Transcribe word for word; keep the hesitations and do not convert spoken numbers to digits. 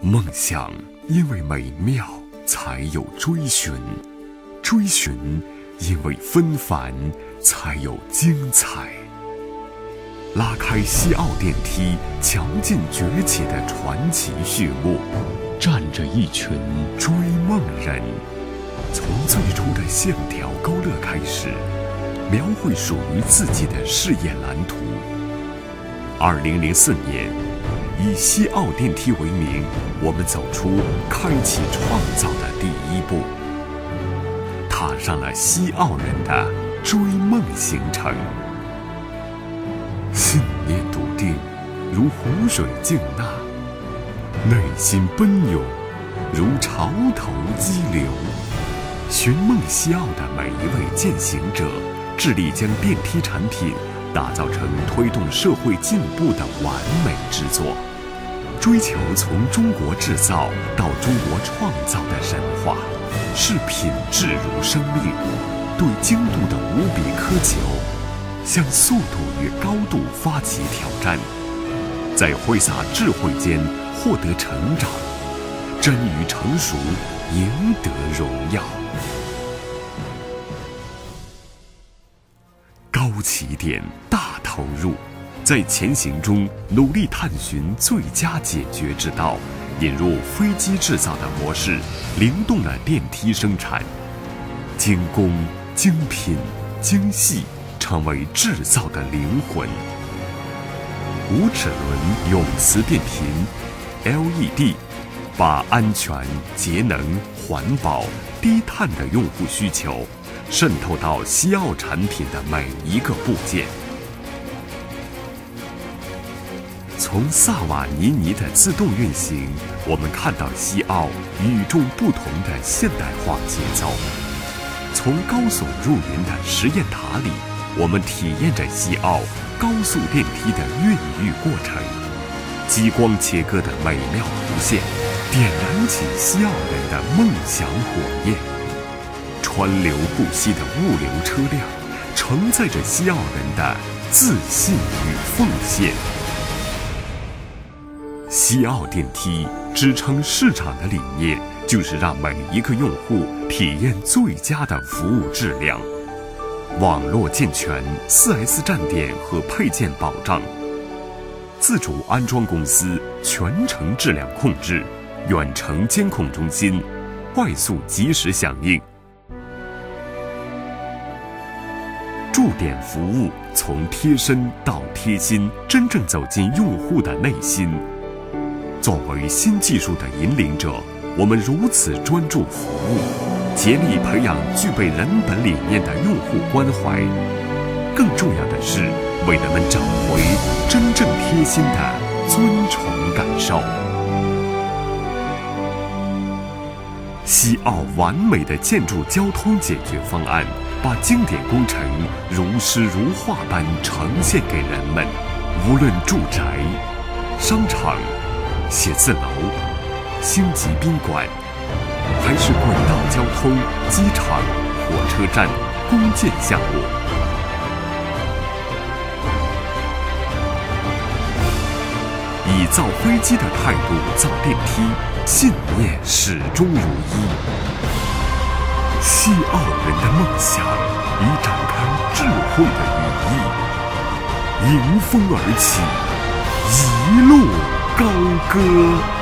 梦想因为美妙才有追寻，追寻因为纷繁才有精彩。拉开西奥电梯强劲崛起的传奇序幕，站着一群追梦人，从最初的线条勾勒开始，描绘属于自己的事业蓝图。二零零四年，以西奥电梯为名，我们走出开启创造的第一步，踏上了西奥人的追梦行程。信念笃定，如湖水静纳；内心奔涌，如潮头激流。寻梦西奥的每一位践行者，致力将电梯产品打造成推动社会进步的完美之作，追求从中国制造到中国创造的神话，视品质如生命，对精度的无比苛求，向速度与高度发起挑战，在挥洒智慧间获得成长，臻于成熟，赢得荣耀。高起点，大投入，在前行中努力探寻最佳解决之道，引入飞机制造的模式，灵动了电梯生产，精工、精品、精细成为制造的灵魂。无齿轮永磁电瓶 L E D 把安全、节能、环保、低碳的用户需求渗透到西奥产品的每一个部件。从萨瓦尼尼的自动运行，我们看到西奥与众不同的现代化节奏。从高耸入云的实验塔里，我们体验着西奥高速电梯的孕育过程。激光切割的美妙弧线，点燃起西奥人的梦想火焰。川流不息的物流车辆，承载着西奥人的自信与奉献。西奥电梯支撑市场的理念，就是让每一个用户体验最佳的服务质量。网络健全， 四 S 站点和配件保障，自主安装公司全程质量控制，远程监控中心，快速及时响应。驻点服务从贴身到贴心，真正走进用户的内心。作为新技术的引领者，我们如此专注服务，竭力培养具备人本理念的用户关怀。更重要的是，为人们找回真正贴心的尊崇感受。西奥完美的建筑交通解决方案，把经典工程如诗如画般呈现给人们。无论住宅、商场、写字楼、星级宾馆，还是轨道交通、机场、火车站、公建项目，以造飞机的态度造电梯，信念始终如一。西奥人的梦想已展开智慧的羽翼，迎风而起，一路高歌。